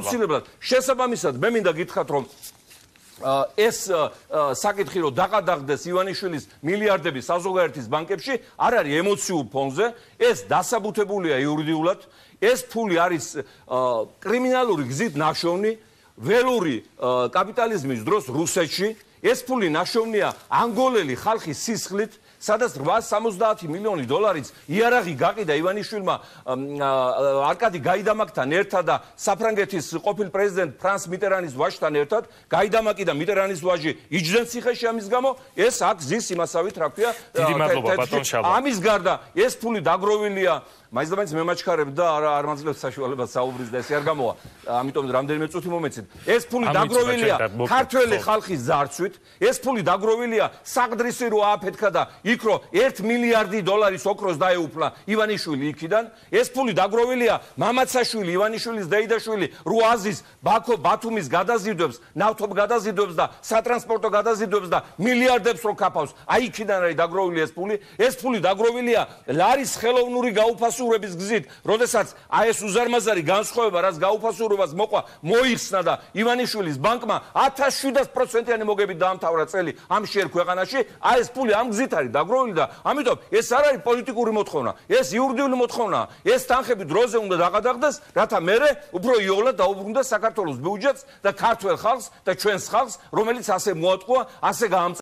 აუცილებლად შესაბამისად მე მინდა გითხრათ რომ ეს საკითხი რომ დაყადაღდეს ივანიშვილის მილიარდები საზოგადოების ბანკებში არ არის ემოციურ ფონზე, ეს დასაბუთებულია იურიდიულად, ეს ფული არის კრიმინალური გზით ნაშოვნი, ველური კაპიტალიზმის დროს რუსეთში, ეს ფული ნაშოვნია ანგოლელი ხალხის სისხლით, სადაც 870 მილიონი დოლარიც იარაღი გაყიდა ივანიშვილმა არკადი გაიდამაკთან ერთად და საფრანგეთის ყოფილ პრეზიდენტ ფრანს მიტერანის ვაჟთან ერთად გაიდამაკი და მიტერანის ვაჟი იჯდენ ციხეში ამის გამო ეს აქ ზის იმასავით რა ქვია დიდი მადლობა ბატონ შაბა ამის გარდა ეს ფული დაგროვილია მაინც მემაჩქარებ და არ მაძლევს საშუალებას საუბრის და ესე არ გამოვა ამიტომ რამდენიმე წუთი მომეცით ეს ფული დაგროვილია ქართველი ხალხის ძარცვით ეს ფული დაგროვილია საგდრისი რო ააფეთქა და იქ რო 1 მილიარდი დოლარის ოქროს დაეუფლა ივანიშვილი იქიდან ეს ფული დაგროვილია მამაცაშვილი ივანიშვილის დეიდაშვილი რო აზის ბათუმის გადაზიდვებს ნავთობ გადაზიდვებს და სატრანსპორტო გადაზიდვებს და მილიარდებს რო ქაფავს აი იქიდან არის დაგროვილი ეს ფული დაგროვილია ლარის ხელოვნური გაუფასურების გზით როდესაც აი ეს უზარმაზარი განსხვავება რაც გაუფასურებას მოყვა მოიხსნა და ივანიშვილის ბანკმა 1700%-იანი მოგებით დაამთავრა წელი ამ შეერ ქვეყანაში აი ეს ფული ამ გზით არის დაგროვილი და ამიტომ ეს არ არის პოლიტიკური მოთხოვნა ეს იურიდიული მოთხოვნაა ეს თანხები დროზე უნდა დაყადაღდეს რათა მერე უფრო იოლად დაუბრუნდეს საქართველოს ბიუჯეტს და ქართველ ხალხს და ჩვენს ხალხს რომელიც ასე მოატყუა ასე გაამწა